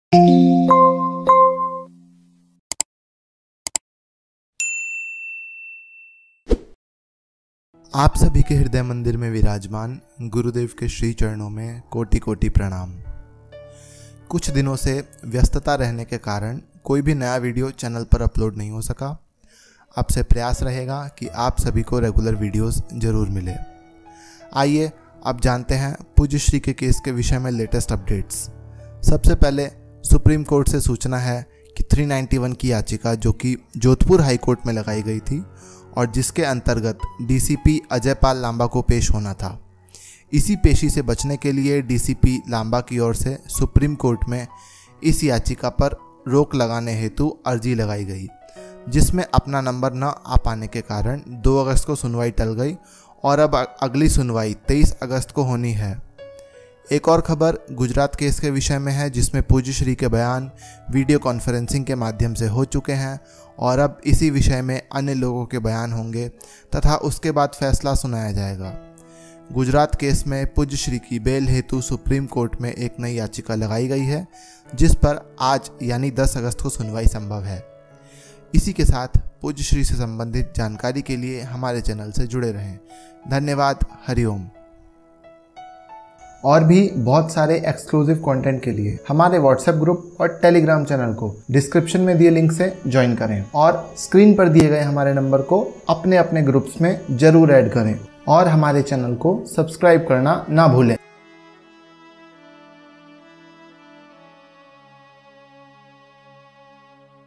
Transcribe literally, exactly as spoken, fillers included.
आप सभी के हृदय मंदिर में विराजमान गुरुदेव के श्री चरणों में कोटि कोटि प्रणाम। कुछ दिनों से व्यस्तता रहने के कारण कोई भी नया वीडियो चैनल पर अपलोड नहीं हो सका। आपसे प्रयास रहेगा कि आप सभी को रेगुलर वीडियोस जरूर मिले। आइए अब जानते हैं पूज्य श्री के केस के विषय में लेटेस्ट अपडेट्स। सबसे पहले सुप्रीम कोर्ट से सूचना है कि तीन सौ इक्यानवे की याचिका जो कि जोधपुर हाई कोर्ट में लगाई गई थी और जिसके अंतर्गत डीसीपी अजय पाल लांबा को पेश होना था, इसी पेशी से बचने के लिए डीसीपी लांबा की ओर से सुप्रीम कोर्ट में इस याचिका पर रोक लगाने हेतु अर्जी लगाई गई, जिसमें अपना नंबर न आ पाने के कारण दो अगस्त को सुनवाई टल गई और अब अगली सुनवाई तेईस अगस्त को होनी है। एक और खबर गुजरात केस के विषय में है, जिसमें पूज्य श्री के बयान वीडियो कॉन्फ्रेंसिंग के माध्यम से हो चुके हैं और अब इसी विषय में अन्य लोगों के बयान होंगे तथा उसके बाद फैसला सुनाया जाएगा। गुजरात केस में पूज्य श्री की बेल हेतु सुप्रीम कोर्ट में एक नई याचिका लगाई गई है, जिस पर आज यानी दस अगस्त को सुनवाई संभव है। इसी के साथ पूज्य श्री से संबंधित जानकारी के लिए हमारे चैनल से जुड़े रहें। धन्यवाद। हरिओम। और भी बहुत सारे एक्सक्लूसिव कंटेंट के लिए हमारे व्हाट्सएप ग्रुप और टेलीग्राम चैनल को डिस्क्रिप्शन में दिए लिंक से ज्वाइन करें और स्क्रीन पर दिए गए हमारे नंबर को अपने अपने ग्रुप्स में जरूर ऐड करें और हमारे चैनल को सब्सक्राइब करना ना भूलें।